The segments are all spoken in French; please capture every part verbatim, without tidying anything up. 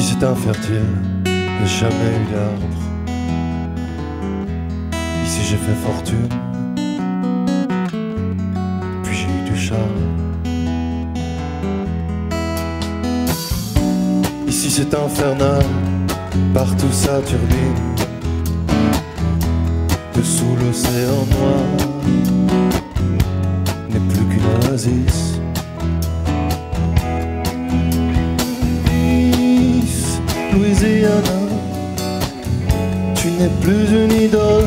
Ici c'est infertile, y'a jamais eu d'arbre. Ici j'ai fait fortune, puis j'ai eu du charme. Ici c'est infernal, partout ça turbine. Dessous l'océan noir n'est plus qu'une oasis. Louisiana, tu n'es plus une idole.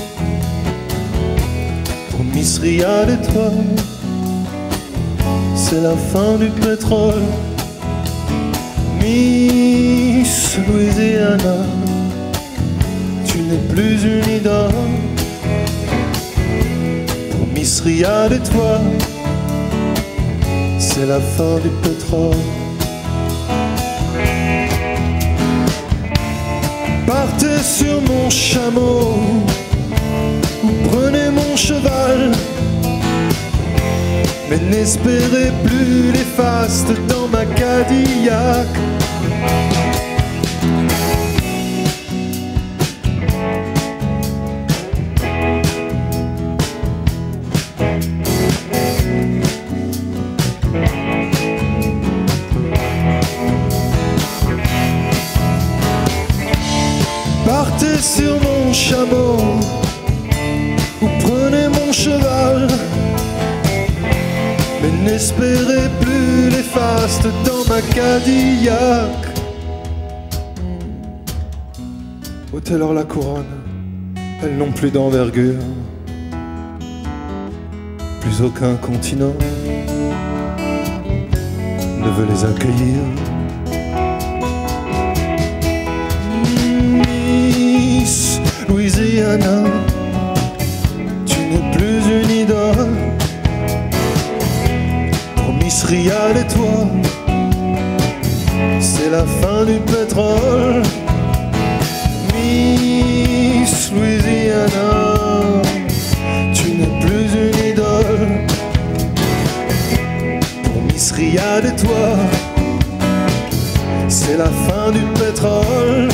Pour Miss Riyad et toi, c'est la fin du pétrole. Miss Louisiana, tu n'es plus une idole. Pour Miss Riyad et toi, c'est la fin du pétrole. Partez sur mon chameau ou prenez mon cheval, mais n'espérez plus les fastes dans ma Cadillac. Partez sur mon chameau ou prenez mon cheval, mais n'espérez plus les fastes dans ma Cadillac. Au Taylor la couronne, elles n'ont plus d'envergure, plus aucun continent ne veut les accueillir. Louisiana, tu n'es plus une idole. Pour Miss Riyad et toi, c'est la fin du pétrole. Miss Louisiana, tu n'es plus une idole. Pour Miss Riyad et toi, c'est la fin du pétrole.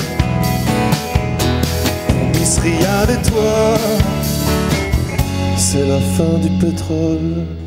Miss Riyad et toi, c'est la fin du pétrole.